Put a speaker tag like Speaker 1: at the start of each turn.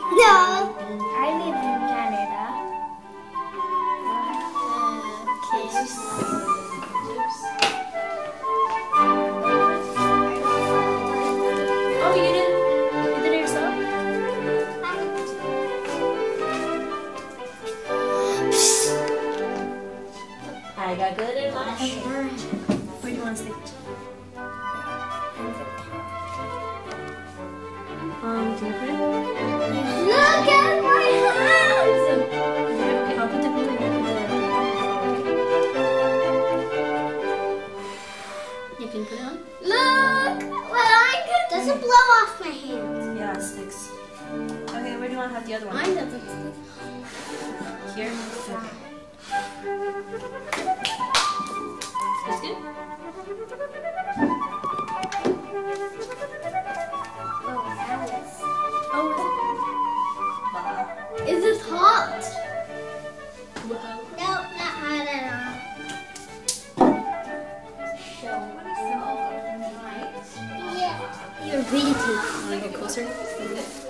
Speaker 1: No.
Speaker 2: I live in Canada. Oh, you did it yourself? I got good at much. Where do you want to stick it? Do you put it?
Speaker 1: Look at my hands.
Speaker 2: Okay, I'll put the glue in. You can put it on?
Speaker 1: Look. Well, I could. Does it blow off my hands?
Speaker 2: Yeah, it sticks. Okay, where do you want to have the other one?
Speaker 1: Mine doesn't stick.
Speaker 2: Here? That's good?
Speaker 1: Oh, is it hot?
Speaker 2: Wow.
Speaker 1: No, not hot at all. Yeah. You're really too.
Speaker 2: Want to get closer?